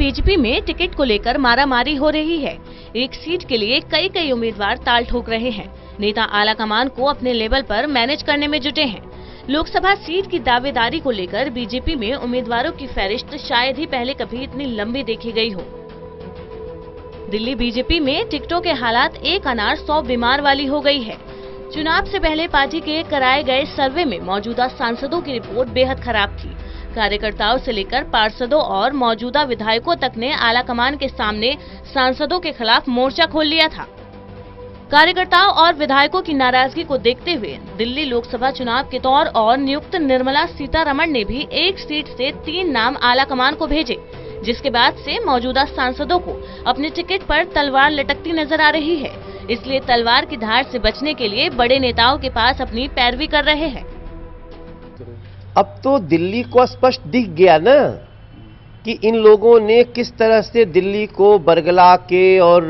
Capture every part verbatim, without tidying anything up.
BJP में ticket को लेकर मारामारी हो रही है। एक सीट के लिए कई कई उम्मीदवार ताल ठोक रहे हैं। नेता आला कमान को अपने लेवल पर मैनेज करने में जुटे हैं। लोकसभा सीट की दावेदारी को लेकर बीजेपी में उम्मीदवारों की फहरिस्त शायद ही पहले कभी इतनी लंबी देखी गई हो। दिल्ली बीजेपी में टिकटों के हालात एक अनार सौ बीमार वाली हो गई है। चुनाव से पहले पार्टी के कराए गए सर्वे में मौजूदा सांसदों की रिपोर्ट बेहद खराब थी। कार्यकर्ताओं से लेकर पार्षदों और मौजूदा विधायकों तक ने आला कमान के सामने सांसदों के खिलाफ मोर्चा खोल लिया था। कार्यकर्ताओं और विधायकों की नाराजगी को देखते हुए दिल्ली लोकसभा चुनाव के दौर और नियुक्त निर्मला सीतारमण ने भी एक सीट से तीन नाम आला कमान को भेजे, जिसके बाद से मौजूदा सांसदों को अपने टिकट पर तलवार लटकती नजर आ रही है। इसलिए तलवार की धार से बचने के लिए बड़े नेताओं के पास अपनी पैरवी कर रहे हैं। अब तो दिल्ली को स्पष्ट दिख गया ना कि इन लोगों ने किस तरह से दिल्ली को बरगला के और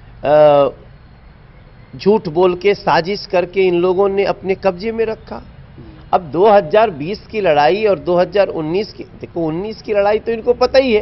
झूठ बोल के साजिश करके इन लोगों ने अपने कब्जे में रखा। अब दो हज़ार बीस की लड़ाई और दो हज़ार उन्नीस की, देखो उन्नीस की लड़ाई तो इनको पता ही है,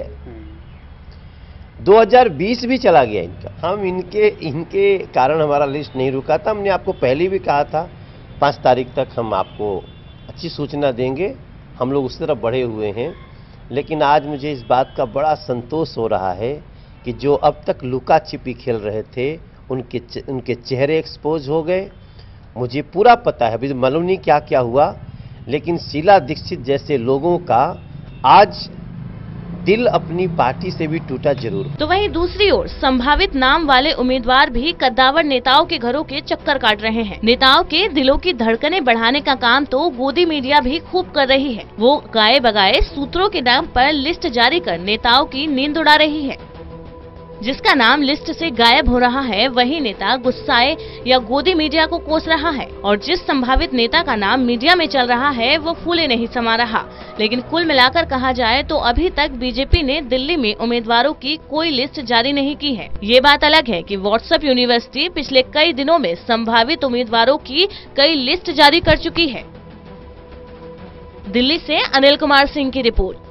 दो हज़ार बीस भी चला गया इनका। हम इनके इनके कारण हमारा लिस्ट नहीं रुका था। हमने आपको पहले भी कहा था पाँच तारीख तक हम आपको अच्छी सूचना देंगे। हम लोग उस तरफ बढ़े हुए हैं, लेकिन आज मुझे इस बात का बड़ा संतोष हो रहा है कि जो अब तक लुका छिपी खेल रहे थे उनके उनके चेहरे एक्सपोज हो गए। मुझे पूरा पता है, अभी मालूम नहीं क्या क्या हुआ, लेकिन शीला दीक्षित जैसे लोगों का आज दिल अपनी पार्टी से भी टूटा जरूर। तो वहीं दूसरी ओर संभावित नाम वाले उम्मीदवार भी कद्दावर नेताओं के घरों के चक्कर काट रहे हैं। नेताओं के दिलों की धड़कनें बढ़ाने का काम तो गोदी मीडिया भी खूब कर रही है। वो गाए बगाए सूत्रों के नाम पर लिस्ट जारी कर नेताओं की नींद उड़ा रही है। जिसका नाम लिस्ट से गायब हो रहा है वही नेता गुस्साए या गोदी मीडिया को कोस रहा है, और जिस संभावित नेता का नाम मीडिया में चल रहा है वो फूले नहीं समा रहा। लेकिन कुल मिलाकर कहा जाए तो अभी तक बीजेपी ने दिल्ली में उम्मीदवारों की कोई लिस्ट जारी नहीं की है। ये बात अलग है कि व्हाट्सएप यूनिवर्सिटी पिछले कई दिनों में संभावित उम्मीदवारों की कई लिस्ट जारी कर चुकी है। दिल्ली से अनिल कुमार सिंह की रिपोर्ट।